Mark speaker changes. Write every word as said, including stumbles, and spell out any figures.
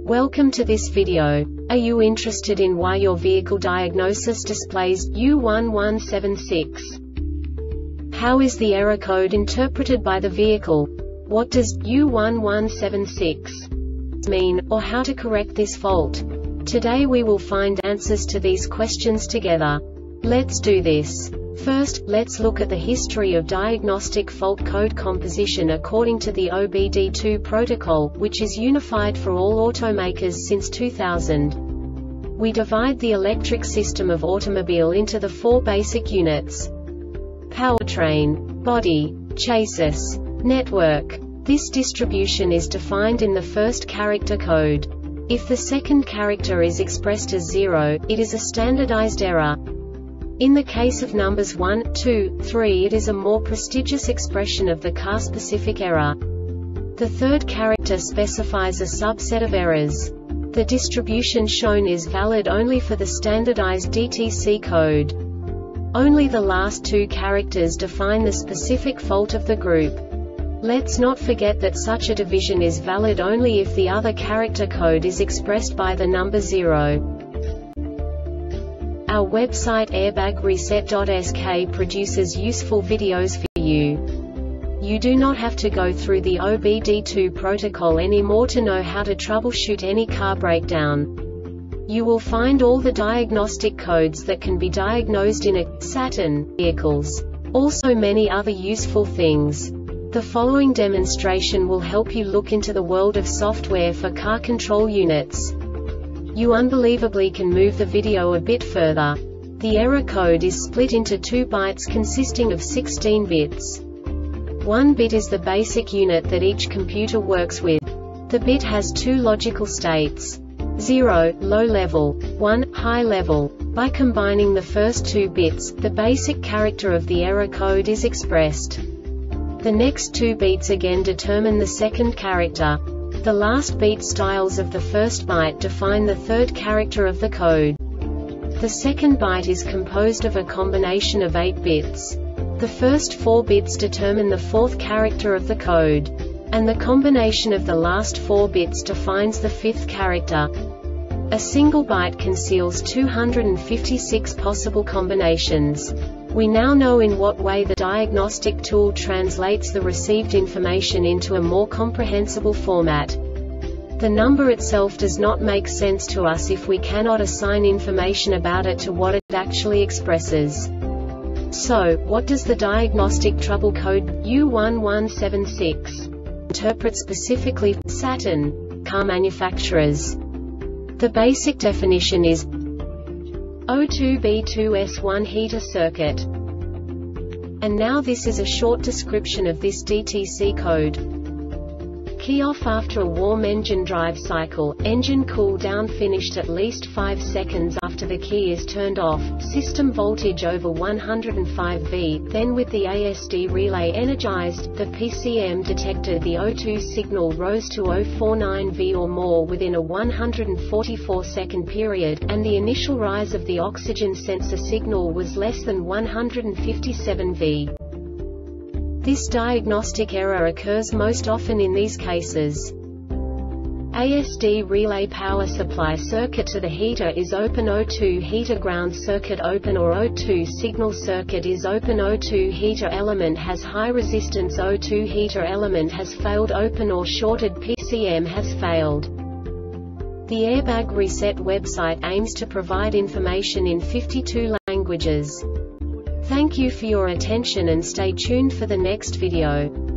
Speaker 1: Welcome to this video. Are you interested in why your vehicle diagnosis displays U one one seven six? How is the error code interpreted by the vehicle? What does U one one seven six mean, or how to correct this fault? Today we will find answers to these questions together. Let's do this. First, let's look at the history of diagnostic fault code composition according to the O B D two protocol, which is unified for all automakers since two thousand. We divide the electric system of automobile into the four basic units: powertrain, body, chassis, network. This distribution is defined in the first character code. If the second character is expressed as zero, it is a standardized error. In the case of numbers one, two, three, it is a more prestigious expression of the car-specific error. The third character specifies a subset of errors. The distribution shown is valid only for the standardized D T C code. Only the last two characters define the specific fault of the group. Let's not forget that such a division is valid only if the other character code is expressed by the number zero. Our website airbag reset dot S K produces useful videos for you. You do not have to go through the O B D two protocol anymore to know how to troubleshoot any car breakdown. You will find all the diagnostic codes that can be diagnosed in a Saturn vehicles. Also many other useful things. The following demonstration will help you look into the world of software for car control units. You unbelievably can move the video a bit further. The error code is split into two bytes consisting of sixteen bits. One bit is the basic unit that each computer works with. The bit has two logical states: zero, low level, one, high level. By combining the first two bits, the basic character of the error code is expressed. The next two bits again determine the second character. The last beat styles of the first byte define the third character of the code. The second byte is composed of a combination of eight bits. The first four bits determine the fourth character of the code. And the combination of the last four bits defines the fifth character. A single byte conceals two hundred fifty-six possible combinations. We now know in what way the diagnostic tool translates the received information into a more comprehensible format. The number itself does not make sense to us if we cannot assign information about it to what it actually expresses. So, what does the diagnostic trouble code U one one seven six interpret specifically for Saturn car manufacturers? The basic definition is O two B two S one heater circuit. And now this is a short description of this D T C code. Key off after a warm engine drive cycle, engine cool down finished at least five seconds after the key is turned off, system voltage over one hundred five volts, then with the A S D relay energized, the P C M detected the O two signal rose to zero point four nine volts or more within a one hundred forty-four second period, and the initial rise of the oxygen sensor signal was less than one hundred fifty-seven volts. This diagnostic error occurs most often in these cases. A S D relay power supply circuit to the heater is open, O two heater ground circuit open, or O two signal circuit is open, O two heater element has high resistance, O two heater element has failed, open or shorted, P C M has failed. The Airbag Reset website aims to provide information in fifty-two languages. Thank you for your attention and stay tuned for the next video.